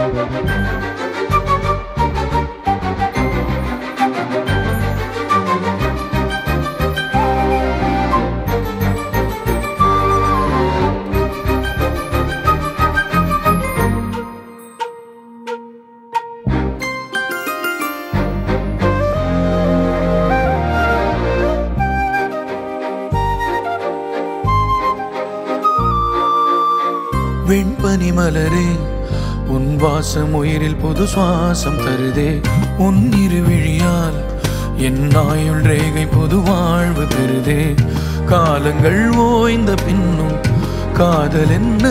வெண்பனி மலரே உன் வாசம் உயிரில் புது சுவாசம் தருதே. உன் இருவிழியால் என் ஆயுள் ரேகை புது வாழ்வு பெறுதே. காலங்கள் ஓய்ந்த பின்னும் காதல் என்ன,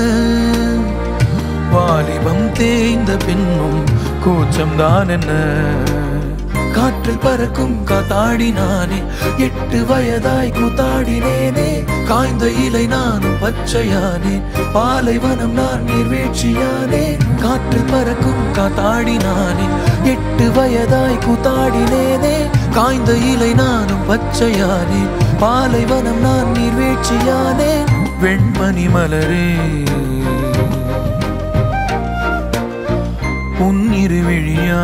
வாலிபம் தேய்ந்த பின்னும் கூச்சம்தான் என்ன. காற்றில் பறக்கும் காத்தாடினானே, 8 வயதாய் கூத்தாடினேனே. காய்ந்த இலை நானும் பச்சையானே, பாலைவனம் நான் நீர்வீழ்ச்சியானே. காற்றில் பறக்கும் காத்தாடினானே, 8 வயதாய் கூத்தாடினேனே. காய்ந்த இலை நானும் பச்சையானே, பாலைவனம் நான் நீர்வீழ்ச்சியானே. வெண்பனி மலரே உன் இருவிழியா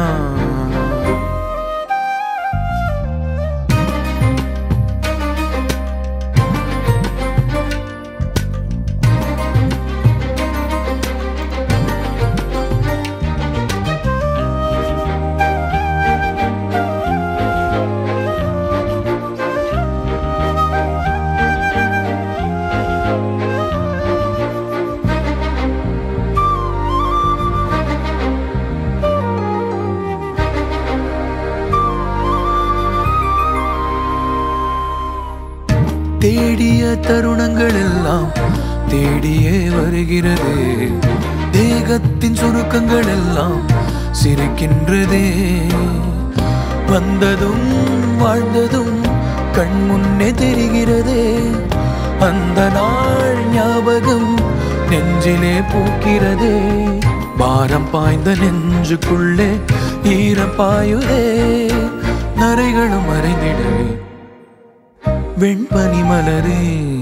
தேடிய தருணங்கள் எல்லாம் தேடியே வருகிறது. தேகத்தின் சுருக்கங்கள் எல்லாம் சிரிக்கின்றதே. வந்ததும் வாழ்ந்ததும் கண் முன்னே தெரிகிறதே. அந்த நாள் ஞாபகம் நெஞ்சிலே பூக்கிறதே. பாரம் பாய்ந்த நெஞ்சுக்குள்ளே ஈரம் பாயுதே. நரைகளும் மறைந்திடவே வெண்பனி மலரே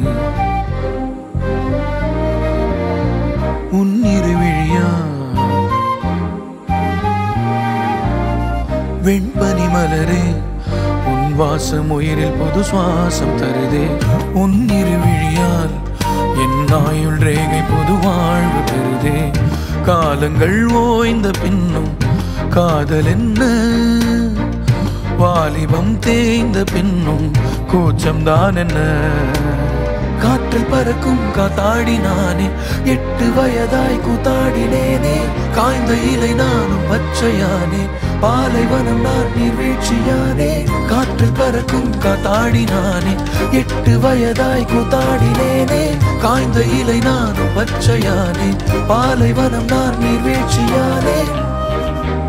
உன் இருவிழியா. வெண்பனி மலரே உன் வாசம் உயிரில் புது சுவாசம் தருதே. உன் இருவிழியால் என் ஆயுள் ரேகை புது வாழ்வு பெறுதே. காலங்கள் ஓய்ந்த பின்னும் காதல் என்ன, வாலிபம் தேய்ந்த பின்னும் கூச்சம்தான் என்ன. காற்றில் பறக்கும் காத்தாடினானே, 8 வயதாய் கூத்தாடினேனே. காய்ந்த இலை நானும் பச்சையானே, பாலைவனம் நான் நீர்வீழ்ச்சியானே. காற்றில் பறக்கும் காத்தாடினானே, 8 வயதாய் கூத்தாடினேனே. காய்ந்த இலை நானும் பச்சையானே, பாலைவனம் நான் நீர்வீழ்ச்சியானே.